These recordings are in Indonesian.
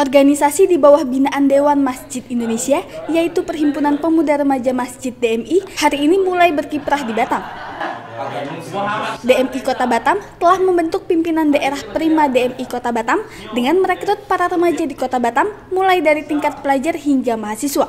Organisasi di bawah binaan Dewan Masjid Indonesia, yaitu Perhimpunan Pemuda Remaja Masjid DMI, hari ini mulai berkiprah di Batam. DMI Kota Batam telah membentuk pimpinan daerah Prima DMI Kota Batam dengan merekrut para remaja di Kota Batam mulai dari tingkat pelajar hingga mahasiswa.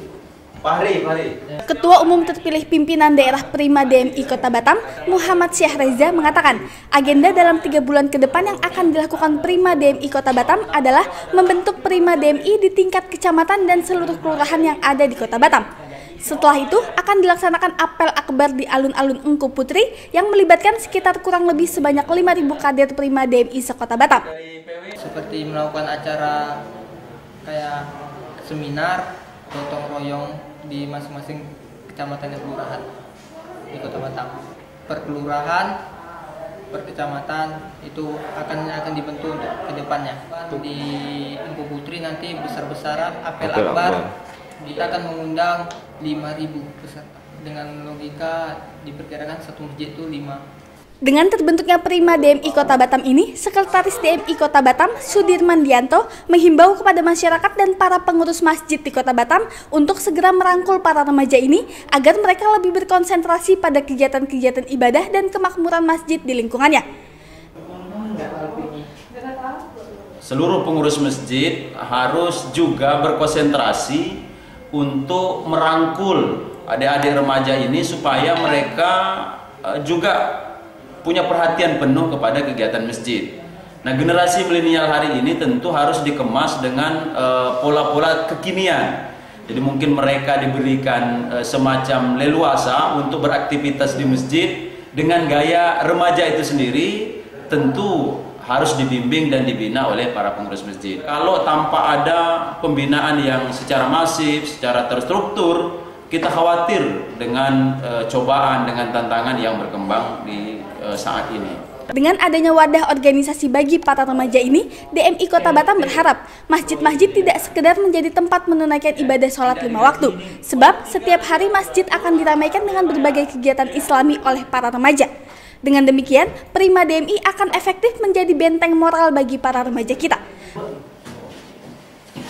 Ketua Umum terpilih pimpinan daerah Prima DMI Kota Batam, Muhammad Syahreza, mengatakan agenda dalam 3 bulan ke depan yang akan dilakukan Prima DMI Kota Batam adalah membentuk Prima DMI di tingkat kecamatan dan seluruh kelurahan yang ada di Kota Batam. Setelah itu akan dilaksanakan apel akbar di alun-alun Engku Putri yang melibatkan sekitar kurang lebih sebanyak 5.000 kader Prima DMI sekota Batam. Seperti melakukan acara kayak seminar, gotong royong di masing-masing kecamatan dan kelurahan di Kota Batam. Per kelurahan, per kecamatan itu akan dibentuk untuk kedepannya. Di Engku Putri nanti besar-besaran apel akbar. Kita akan mengundang 5.000 peserta. Dengan logika diperkirakan satu masjid itu 5. Dengan terbentuknya Prima DMI Kota Batam ini, Sekretaris DMI Kota Batam, Sudirman Dianto, menghimbau kepada masyarakat dan para pengurus masjid di Kota Batam untuk segera merangkul para remaja ini agar mereka lebih berkonsentrasi pada kegiatan-kegiatan ibadah dan kemakmuran masjid di lingkungannya. Seluruh pengurus masjid harus juga berkonsentrasi untuk merangkul adik-adik remaja ini supaya mereka juga punya perhatian penuh kepada kegiatan masjid. Nah, generasi milenial hari ini tentu harus dikemas dengan pola-pola kekinian. Jadi mungkin mereka diberikan semacam leluasa untuk beraktivitas di masjid dengan gaya remaja itu sendiri, tentu harus dibimbing dan dibina oleh para pengurus masjid. Kalau tanpa ada pembinaan yang secara masif, secara terstruktur, kita khawatir dengan cobaan, dengan tantangan yang berkembang di saat ini. Dengan adanya wadah organisasi bagi para remaja ini, DMI Kota Batam berharap masjid-masjid tidak sekedar menjadi tempat menunaikan ibadah sholat 5 waktu. Sebab setiap hari masjid akan diramaikan dengan berbagai kegiatan islami oleh para remaja. Dengan demikian, Prima DMI akan efektif menjadi benteng moral bagi para remaja kita.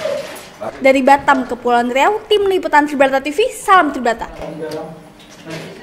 Dari Batam, Kepulauan Riau, Tim Liputan Tribrata TV, salam Tribrata.